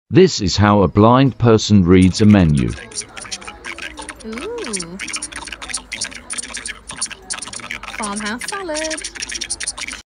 This is how a blind person reads a menu. Ooh. Farmhouse salad.